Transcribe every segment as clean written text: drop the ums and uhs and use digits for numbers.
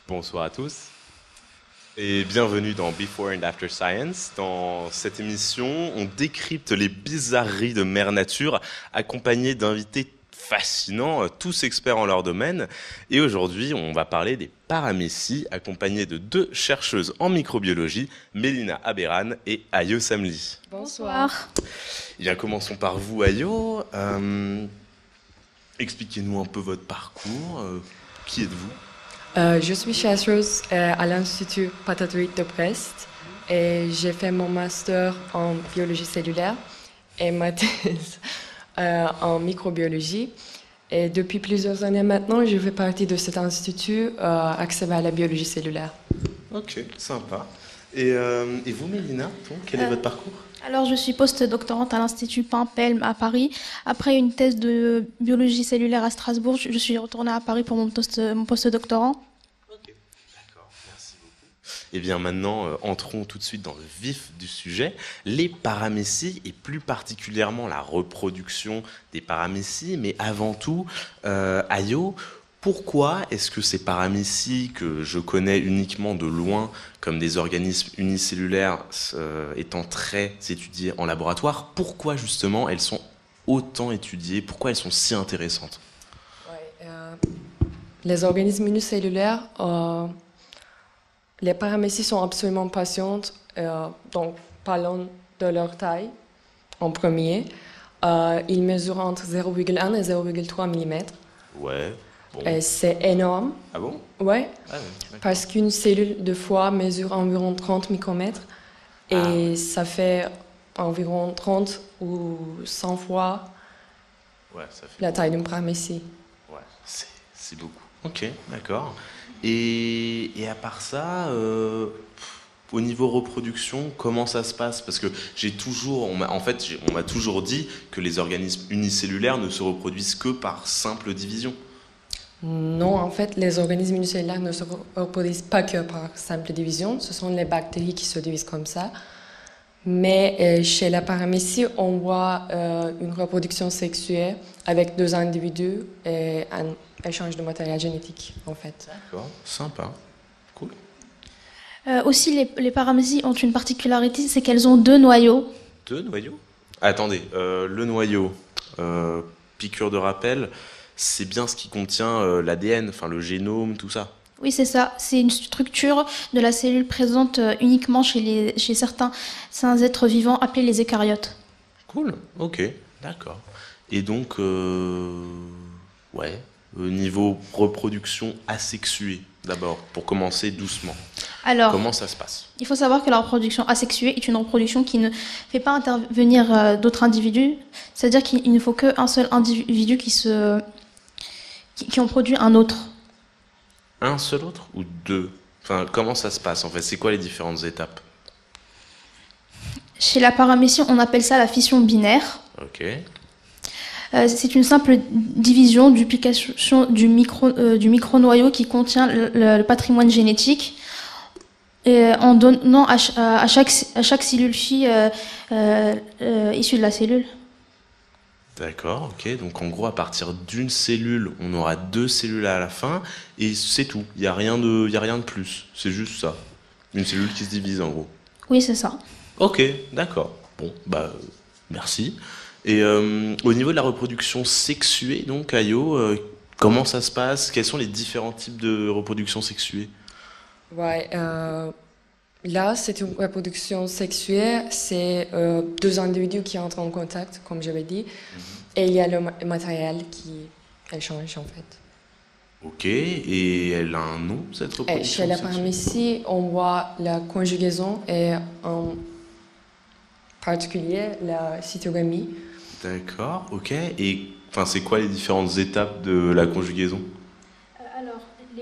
Bonsoir à tous et bienvenue dans Before and After Science. Dans cette émission, on décrypte les bizarreries de Mère Nature accompagné d'invités fascinants, tous experts en leur domaine. Et aujourd'hui, on va parler des paramécies accompagnés de deux chercheuses en microbiologie, Mélina Aberan et Ayo Samli. Bonsoir. Eh bien, commençons par vous, Ayo. Expliquez-nous un peu votre parcours. Qui êtes-vous ? Je suis chercheuse à l'Institut Patatouille de Brest et j'ai fait mon master en biologie cellulaire et ma thèse en microbiologie. Et depuis plusieurs années maintenant, je fais partie de cet institut axé vers la biologie cellulaire. Ok, sympa. Et vous, Mélina, quel est votre parcours ? Alors, je suis post-doctorante à l'Institut Pampelme à Paris. Après une thèse de biologie cellulaire à Strasbourg, je suis retournée à Paris pour mon post-doctorant. Ok, d'accord, merci beaucoup. Eh bien maintenant, entrons tout de suite dans le vif du sujet. Les paramécies, et plus particulièrement la reproduction des paramécies, mais avant tout, Ayo, pourquoi est-ce que ces paramécies, que je connais uniquement de loin comme des organismes unicellulaires étant très étudiés en laboratoire, pourquoi justement elles sont autant étudiées, pourquoi elles sont si intéressantes ? Les organismes unicellulaires, les paramécies sont absolument patientes, donc parlons de leur taille en premier. Ils mesurent entre 0,1 et 0,3 mm. Ouais. Bon. C'est énorme. Ah bon ? Ouais, Ah, parce qu'une cellule de foie mesure environ 30 micromètres et ça fait environ 30 ou 100 fois ça fait la taille d'une paramécie. Ouais, c'est beaucoup. Ok, d'accord. Et à part ça, au niveau reproduction, comment ça se passe ? Parce que on m'a toujours dit que les organismes unicellulaires ne se reproduisent que par simple division. Non, en fait, les organismes unicellulaires ne se reproduisent pas que par simple division. Ce sont les bactéries qui se divisent comme ça. Mais chez la paramécie, on voit une reproduction sexuée avec deux individus et un échange de matériel génétique, en fait. D'accord, sympa, cool. Aussi, les paramécies ont une particularité, c'est qu'elles ont deux noyaux. Deux noyaux ? Attendez, le noyau, piqûre de rappel, c'est bien ce qui contient l'ADN, enfin le génome, tout ça. Oui, c'est ça. C'est une structure de la cellule présente uniquement chez certains êtres vivants appelés les eucaryotes. Cool, ok, d'accord. Et donc, au niveau reproduction asexuée, d'abord, pour commencer doucement. Alors, comment ça se passe ? Il faut savoir que la reproduction asexuée est une reproduction qui ne fait pas intervenir d'autres individus. C'est-à-dire qu'il ne faut qu'un seul individu qui en produit un autre. Un seul autre ou deux ? Enfin, comment ça se passe en fait ? C'est quoi les différentes étapes ? Chez la paramécie, on appelle ça la fission binaire. Ok. C'est une simple division, duplication du micronoyau qui contient le patrimoine génétique, en donnant à chaque cellule fille issue de la cellule. D'accord, ok. Donc en gros, à partir d'une cellule, on aura deux cellules à la fin, et c'est tout. Il n'y a rien de plus. C'est juste ça. Une cellule qui se divise en gros. Oui, c'est ça. Ok, d'accord. Bon, merci. Et au niveau de la reproduction sexuée, donc, Ayo, comment ça se passe ? Quels sont les différents types de reproduction sexuée ? Ouais, là, c'est une reproduction sexuée, c'est deux individus qui entrent en contact, comme j'avais dit, et il y a le matériel qui échange, en fait. Ok, et elle a un nom, cette reproduction Chez la sexuée ? paramécie, on voit la conjugaison et en particulier la cytogamie. D'accord, ok. Et c'est quoi les différentes étapes de la conjugaison ? Alors,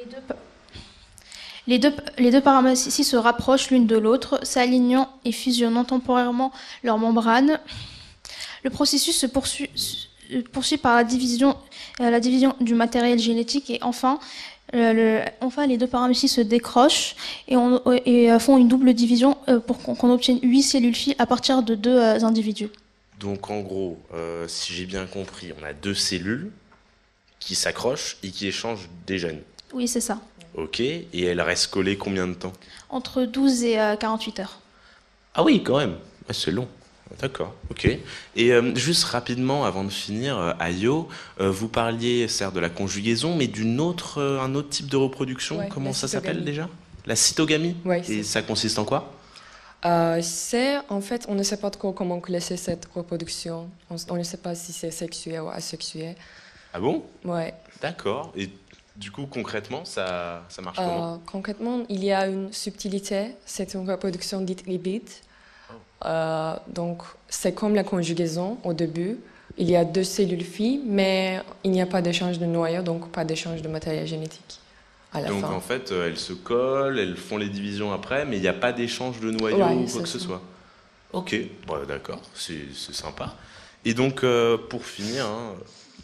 les deux paramécies se rapprochent l'une de l'autre, s'alignant et fusionnant temporairement leurs membranes. Le processus se poursuit par la division du matériel génétique et enfin les deux paramécies se décrochent et font une double division pour qu'on obtienne 8 cellules filles à partir de deux individus. Donc en gros, si j'ai bien compris, on a deux cellules qui s'accrochent et qui échangent des gènes. Oui, c'est ça. Ok, et elle reste collée combien de temps? Entre 12 et 48 heures. Ah oui, quand même. Ouais, c'est long. D'accord, ok. Et juste rapidement, avant de finir, Ayo, vous parliez certes de la conjugaison, mais un autre type de reproduction. Ouais, Comment la ça s'appelle cytogamie. déjà? La cytogamie? Ouais, Et c'est ça consiste en quoi? En fait, on ne sait pas trop comment classer cette reproduction. On ne sait pas si c'est sexué ou asexué. Ah bon? Ouais. D'accord. Et du coup, concrètement, ça marche comment? Concrètement, il y a une subtilité. C'est une reproduction dite hybride. Donc, c'est comme la conjugaison au début. Il y a deux cellules filles, mais il n'y a pas d'échange de noyau, donc pas d'échange de matériel génétique à la Donc fin. en fait, elles se collent, elles font les divisions après, mais il n'y a pas d'échange de noyaux Ouais, ou quoi c'est que ce ça. soit. Ok, bon, d'accord, c'est sympa. Et donc, pour finir, hein,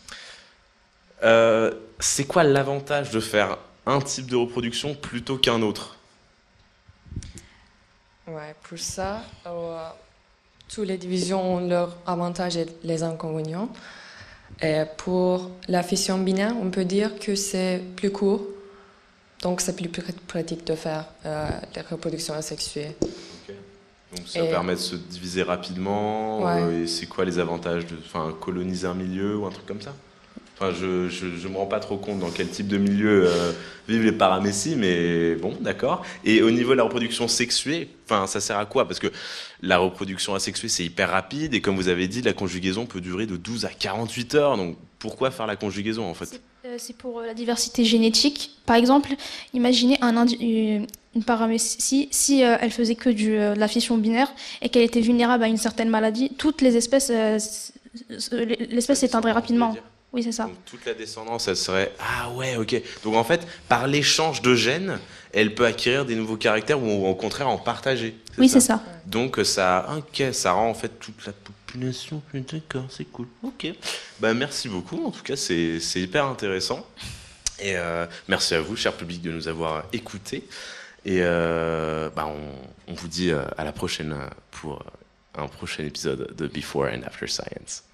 c'est quoi l'avantage de faire un type de reproduction plutôt qu'un autre? Ouais, pour ça, toutes les divisions ont leurs avantages et les inconvénients. Et pour la fission binaire, on peut dire que c'est plus court, donc c'est plus pratique de faire les reproductions asexuées. Ok. Donc ça Et permet de se diviser rapidement. ouais, Et c'est quoi les avantages de, enfin, coloniser un milieu ou un truc comme ça? Enfin, je me rends pas trop compte dans quel type de milieu vivent les paramécies, mais bon, d'accord. Et au niveau de la reproduction sexuée, enfin, ça sert à quoi? Parce que la reproduction asexuée, c'est hyper rapide, et comme vous avez dit, la conjugaison peut durer de 12 à 48 heures. Donc, pourquoi faire la conjugaison, en fait? C'est pour la diversité génétique. Par exemple, imaginez une paramécie, si elle faisait que de la fission binaire et qu'elle était vulnérable à une certaine maladie, toutes les espèces, l'espèce s'éteindrait rapidement. Oui, c'est ça. Donc toute la descendance, elle serait... Ah ouais, ok. Donc en fait, par l'échange de gènes, elle peut acquérir des nouveaux caractères ou au contraire en partager. Oui, c'est ça. Donc ça rend en fait toute la population plus d'accord, c'est cool. Ok. Bah merci beaucoup. En tout cas, c'est hyper intéressant. Et merci à vous, cher public, de nous avoir écoutés. Et on vous dit à la prochaine pour un prochain épisode de Before and After Science.